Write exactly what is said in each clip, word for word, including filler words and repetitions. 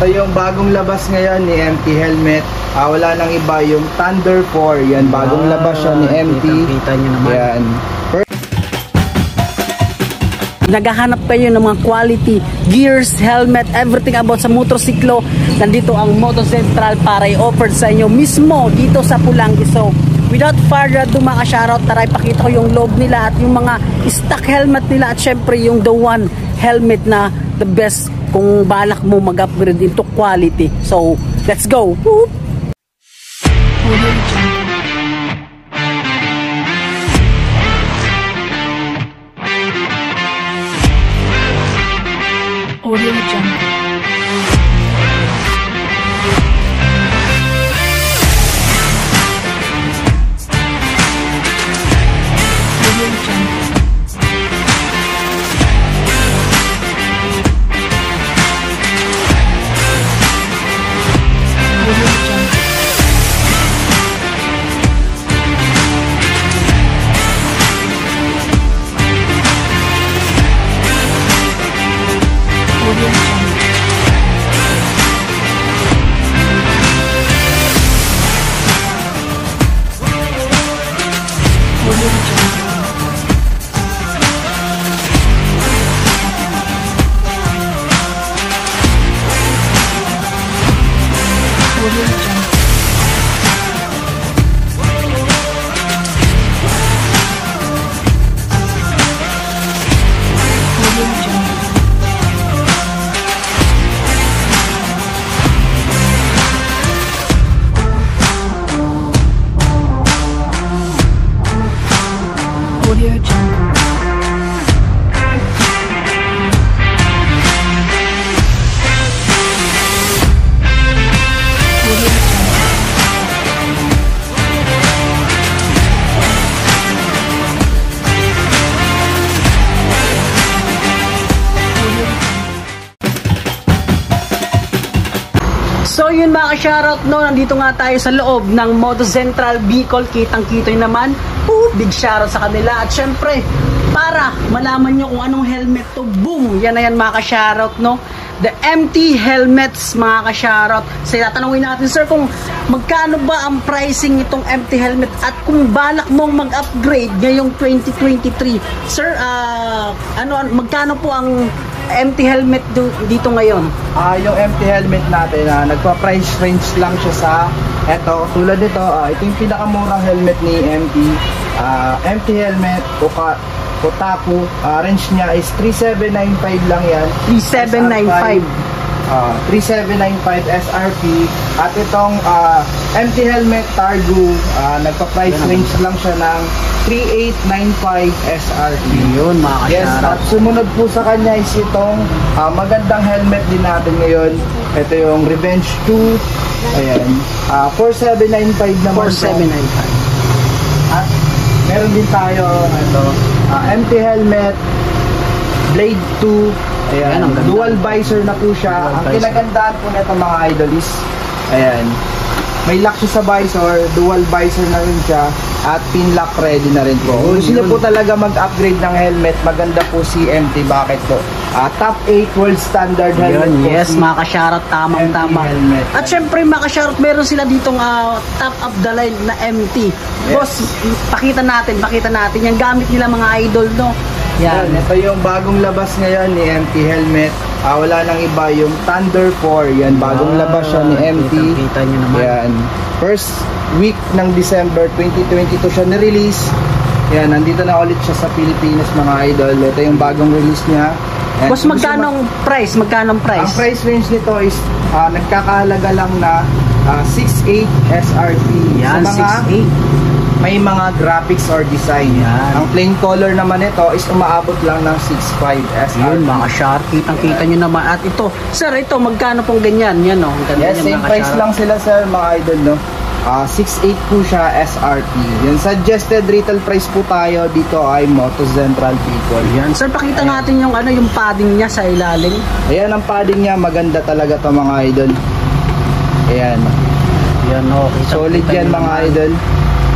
Ito yung bagong labas ngayon ni M T Helmet. Ah, wala nang iba, yung Thunder four. Yan, bagong Ah, labas siya ni M T. Kita nyo naman. Yan. Naghahanap kayo ng mga quality gears, helmet, everything about sa motorsiklo, nandito ang Moto Central para i-offer sa inyo mismo dito sa Pulangi. So without further ado mga shoutout, tara ipakita ko yung loob nila at yung mga stock helmet nila at syempre yung the one helmet na the best kung balak mo mag-upgrade into quality. So let's go. Whoop! Audio Jungle. So yun mga ka-shoutout, no, nandito nga tayo sa loob ng Moto Central Bicol. Kitang-kita nyo naman, oh, big shoutout sa kanila. At syempre, para malaman nyo kung anong helmet to, boom, yan na yan mga ka-shoutout, no, the M T helmets mga ka-shoutout. So tatanungin natin, sir, kung magkano ba ang pricing itong M T helmet at kung balak mong mag-upgrade ngayong twenty twenty-three. Sir, uh, ano, magkano po ang M T helmet dito ngayon? Ah, yung M T helmet natin, ah, nagpa-price range lang siya sa eto, tulad nito, ah, ito yung pinakamurang helmet ni M T. Ah, M T helmet, Oka, Kotaku, ah, range niya is three seven nine five lang yan. three seven nine five. Uh, three seven nine five S R P. At itong uh, M T helmet Targo, uh, nagpa-price range lang siya ng three eight nine five S R P. Yun mga Yes, at sumunod po sa kanya is itong uh, magandang helmet din natin ngayon. Ito yung Revenge two. Ayan, uh, four seven nine five naman. four seven nine five. At meron din tayo ito, uh, M T helmet Blade two. Ayan, Ayan, dual visor na po siya. Dual Ang visor. kinagandaan po nito mga idol is, ayan, may lock siya sa visor, dual visor na rin siya, at pin lock ready na rin po. Kung gusto niyo po talaga mag-upgrade ng helmet, maganda po si M T. Bakit po? Uh, top eight world standard helmet Yun, po. yes, si mga ka-shoutout, tamang-tama. M T helmet. At syempre mga ka-shoutout, meron sila ditong uh, top of the line na M T. Yes. Boss, pakita natin, pakita natin. Yung gamit nila mga idol, no? Yan, Yan. ito yung bagong labas ngayon ni M T helmet. Ah, wala nang iba, yung Thunder four. Yan, bagong Ah, labas siya ni M T. Kita nyo naman. Yan. First week ng December twenty twenty-two siya na-release. Yan, nandito na ulit siya sa Pilipinas mga idol. Ito yung bagong release niya. Yan. Boss, magkano ang price? Magkano ang price? Ang price range nito is ah, nagkakahalaga lang na ah, six eight S R P. Yan, Sa mga six eight. may mga graphics or design. Yan. Ang plain color naman ito is umaabot lang ng six five S R P. Yun, mga shoutout, kitang-kita nyo naman. At ito, sir, ito, magkano pong ganyan? Yan, no? Ang ganda Yes, niya, same mga price ka-shoutout. lang sila sir mga idol, no? Uh, six eight po siya S R P. Yung suggested retail price po tayo dito ay Moto Central Bicol. Yan. Sir, pakita natin yung ano, yung padding niya sa ilalim. Ayan ang padding niya, maganda talaga to mga idol. Ayan. Yan, okay. Solid yan mga idol.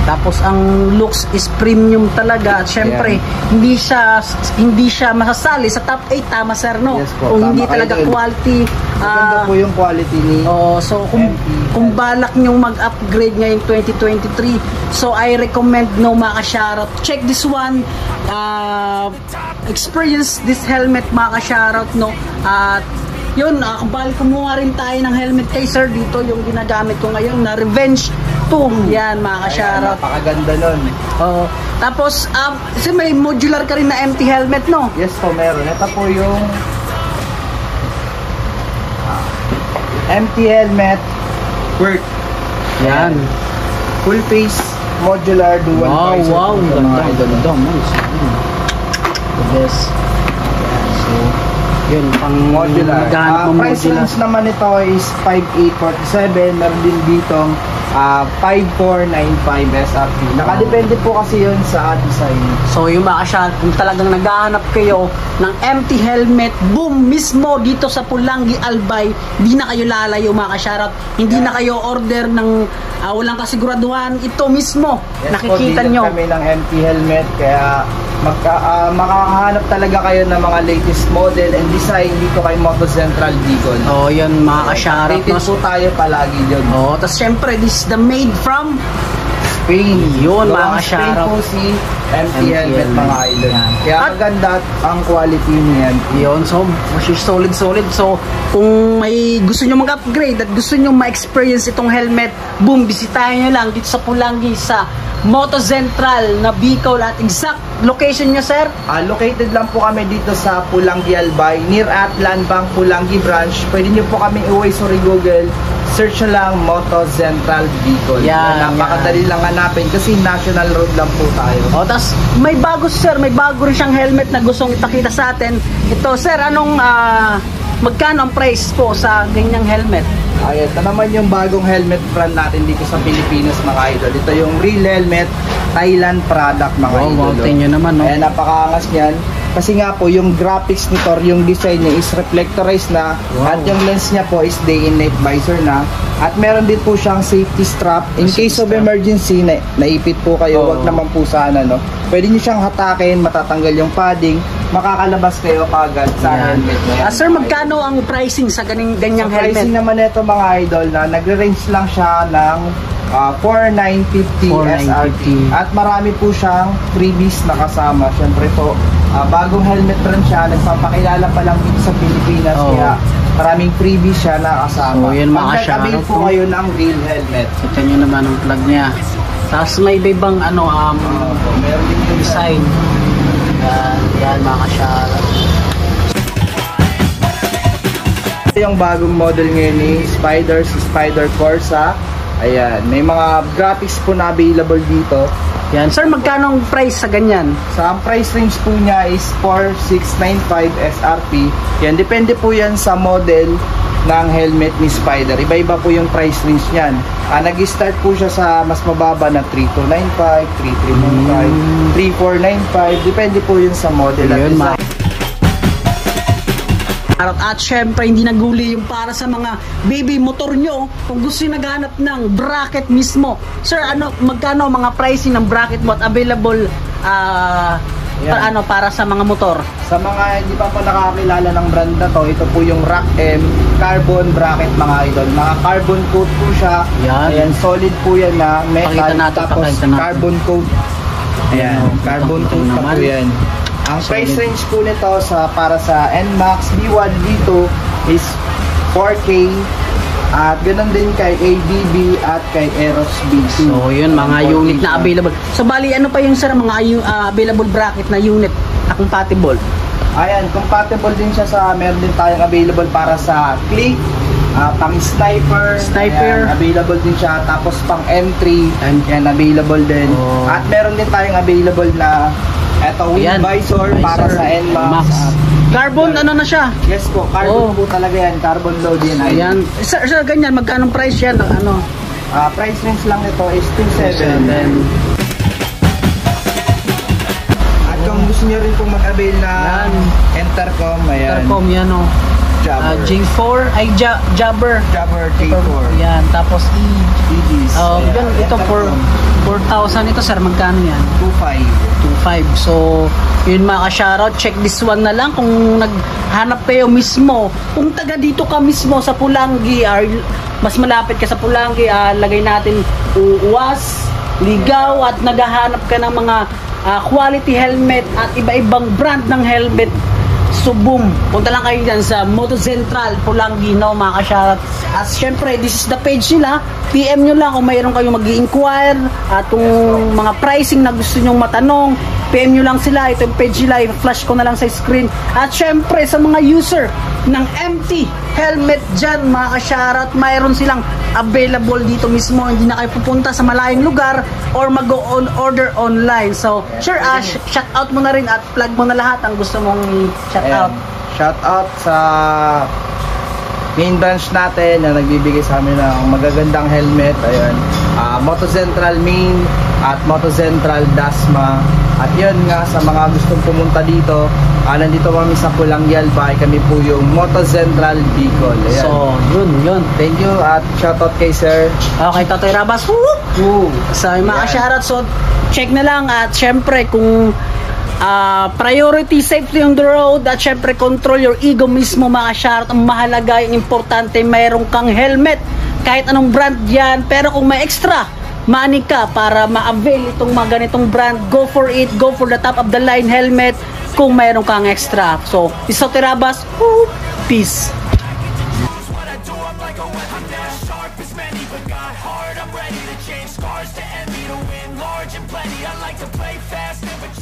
Tapos ang looks is premium talaga. At syempre, hindi siya hindi siya masasali sa top eight, tama sir, no? Yes po, kung tama hindi kayo talaga dun. quality. Maganda ah, po yung quality ni oh, so kung, M T kung balak nyong mag-upgrade ngayong twenty twenty-three, so I recommend no mga ka-shoutout. Check this one. Uh, experience this helmet mga ka-shoutout, no? At yun, uh, balik kumuha rin tayo ng helmet kay sir dito, yung ginagamit ko ngayon na Revenge two. Yan mga ka-shoutout. Napakaganda nun. Oo. Tapos, um, kasi may modular ka rin na empty helmet, no? Yes po, meron. Ito po yung ah, empty helmet work. Yan. Full face modular dual Wow, visor wow. po Ang siya, ganda, mga ang idol. ganda. Nice. Mm. The best. Yan, so, yun, pang Modular. maghanap Ah, mo price modular. range naman ito is five eight forty-seven. Meron din ditong ah, five four ninety-five S R P. Nakadepende po kasi yun sa design. So yung mga ka-shoutout, kung talagang naghahanap kayo ng empty helmet, boom, mismo dito sa Pulangi Albay, hindi na kayo lalayo mga ka-shoutout. Hindi na kayo order ng ah, walang kasiguraduhan. Ito mismo, Yes po, nakikita dealer nyo. kami ng empty helmet, kaya magka, ah, makakahanap talaga kayo ng mga latest model and design dito kay Moto Central Bicol. Oh, yun mga ka-shoutout. Updated No? po tayo palagi dyan. Oh, tapos syempre, this is the made from Spain. Yun, mga Gawang ka-shoutout. Spain po si empty Empty helmet, helmet. mga idol. Yan. Kaya At- maganda ang quality niyan. yun. So, solid solid. So, kung may gusto nyo mag-upgrade at gusto nyo ma-experience itong helmet, boom, bisitahin nyo lang dito sa Pulangi sa Moto Central na Bicol. At exact location nyo, sir? Ah, located lang po kami dito sa Pulangi Albay, near Atlan Bank Pulangi branch. Pwede nyo po kami i-uwi sa Google. Search nyo lang Moto Central Bicol. Yan, Napakadali lang hanapin kasi national road lang po tayo. O, tas may bago, sir. May bago rin siyang helmet na gustong ipakita sa atin. Ito, sir, anong ah, magkano ang price po sa ganyang helmet? Ay, ito naman yung bagong helmet brand natin dito sa Pilipinas, mga idol. Ito yung Real Helmet Thailand product, mga Wow, idol. wow, tingnan nyo naman, no? Ayan, napakaangas niyan. Kasi nga po, yung graphics nito, yung design niya is reflectorized na. Wow. At yung lens niya po is day and night visor na. At meron din po siyang safety strap. In Safety case of strap. emergency, na, naipit po kayo, Oo. wag naman po sana, no? Pwede niyo siyang hatakin, matatanggal yung padding, makakalabas kayo kagad sa Yan. helmet na yan. Ah, sir, magkano ang pricing sa ganing, ganyang Sa pricing helmet? naman ito, mga idol, na nagre-range lang siya ng uh, four nine fifty four nine S R P. fifty. At marami po siyang freebies na kasama. Siyempre po, uh, bagong helmet rin siya, nagpapakilala pa lang dito sa Pilipinas. Oo. Kaya maraming freebies siya na kasama. So, yun, mga Mag-avail ka-shoutout po po. kayo ng real helmet. Ito nyo naman ang plug niya. Tapos may iba-ibang ano, um, Uh, po, meron din yung design. Yan, yan mga ka-shoutout. Ito yung bagong model ngayon ni Spider, si Spider Corsa. Ayan, may mga graphics po na available dito. Yan. Sir, magkano ang price sa ganyan? Sa ang price range po niya is four six nine five S R P. Yan, depende po yan sa model ng helmet ni Spider. Iba-iba po yung price range niyan. Ah, nag-start po siya sa mas mababa na three two nine five, three three nine five, three four nine five. Depende po yun sa model at Yun, design. At syempre, hindi naguli yung para sa mga baby motor nyo. Kung gusto nyo naghanap ng bracket mismo. Sir, ano, magkano mga pricing ng bracket mo at available ah, Yan. para, ano, para sa mga motor? Sa mga hindi pa po nakakilala ng brand na to, ito po yung Rock M carbon bracket, mga idol. Mga carbon coat po siya. Yan. Ayan, solid po yan na metal. Pakita natin, tapos pakita natin. carbon coat. Ayan, Ayan, carbon pakita coat na naman. po yan. Ang Solid. price range po nito sa para sa N MAX, B one, B two is four K. At ganoon din kay A B B at kay Eros B two. So, yun, mga Ang unit na four K available. So, bali, ano pa yung sir, mga uh, available bracket na unit na compatible? Ayan, compatible din siya sa, meron din tayong available para sa click, ah, pang sniper, Sniper. ayan, available din siya, tapos pang M three, M- yan, available din. Oh. At meron din tayong available na eto, wind Ayan, visor, para visor, sa N MAX. Max. At- Carbon, ano na siya? yes po, carbon Oh. po talaga yan, carbon load yan. Ayan. Sir, sir, ganyan, magkano price yan? Ano? Ah, price range lang nito is two seven. Then, At kung gusto niyo rin pong mag-avail na Yan. Intercom, ayan. Intercom yan, oh. Ah, Jabber. J four, ay ja, Jabber. Jabber J four. Yan, tapos E. Aegis. Oh, Ayan. yan, ito for four thousand ito sir, magkano yan? two five. two five. So, yun mga ka-shoutout, check this one na lang kung naghanap kayo mismo. Kung taga dito ka mismo sa Pulangi, or mas malapit ka sa Pulangi, ah, lagay natin U A S, Ligaw, at naghahanap ka ng mga ah, quality helmet at iba-ibang brand ng helmet. So boom, punta lang kayo dyan sa Moto Central, Pulangi, no, mga ka-shoutout. At syempre, this is the page nila. P M nyo lang kung mayroon kayong mag-i-inquire at kung mga pricing na gusto nyong matanong, P M nyo lang sila. Ito yung page nila, i-flash ko na lang sa screen. At syempre, sa mga user ng M T helmet dyan, mga ka-shoutout, mayroon silang available dito mismo. Hindi na kayo pupunta sa malayong lugar or mag-order online. So, sure, uh, sh- shout out mo na rin at plug mo na lahat ang gusto mong shout out. Shout out sa main branch natin na nagbibigay sa amin ng magagandang helmet. Ayun. Uh, Moto Central Main at Moto Central Dasma. At yun nga, sa mga gustong pumunta dito, uh, nandito kami sa Pulangi, Albay. Kami po yung Moto Central Bicol. Ayan. So, yun, yun. Thank you at shout out kay sir. Okay, Totoy Rabas. Woo! Woo! So, yung mga Ayan. shoutout, so check na lang. At syempre, kung uh, priority safety on the road, at syempre control your ego mismo, mga shoutout. Ang mahalaga, yung importante, mayroon kang helmet kahit anong brand yan. Pero kung may extra money ka para ma-avail itong mga ganitong brand, go for it. Go for the top of the line helmet kung mayroon kang extra. So, Iso Tirabas, woo! Peace. Scars to envy, to win large and plenty. I like to play fast, never